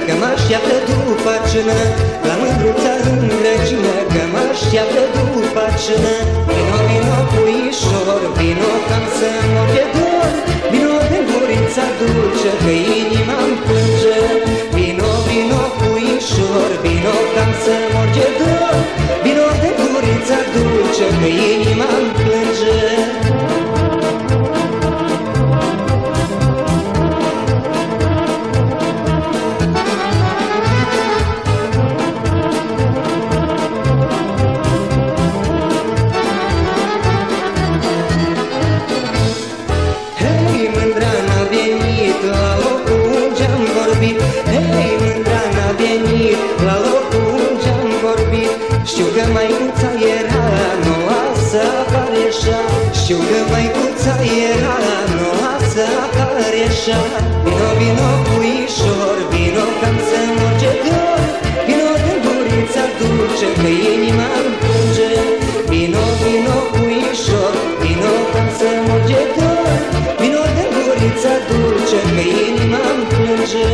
că mă așteaptă după cină, la mândruța în grăcină, că mă așteaptă după cină. Vino, vino, puișor, vino, cam să mor de dor, vino de gurița dulce, că inima-mi plânge. Vino, vino, puișor, vino, cam să mor de dor, vino de gurița dulce, că inima-mi plânge. Hei, mândra n-a venit la locul unde-am vorbit. Știu că măicuța era noua să apare așa, știu că măicuța era noua să apare așa. Vino, vino, puișor, vino, cam să mor de dor, vino de gurița dulce, că inima-mi plânge. Vino, vino, puișor, vino, cam să mor de dor, vino de gurița dulce, că inima-mi plânge.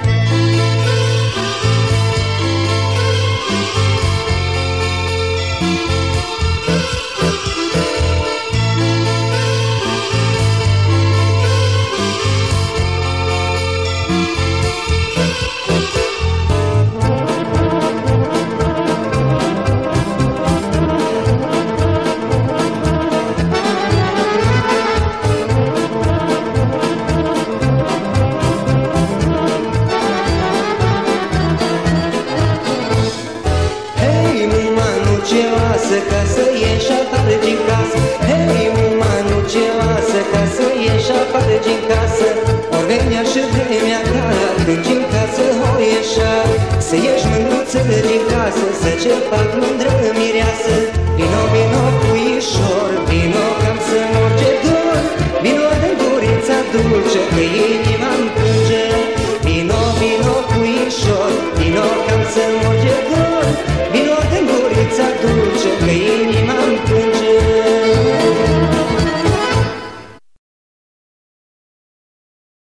Ca să ieși afară din casă, hei, muma, nu ce lasă, ca să ieși afară din casă. Ori venea și vremea ta, când din casă o ieșa, să ieși mândruță din casă, să ce fac mândră mireasă. Vino, vino, puișor, vino, cam să mor de dor, vino de gurița dulce, că inima-mi plânge. Vino, vino, puișor, vino, cam să mor de dor,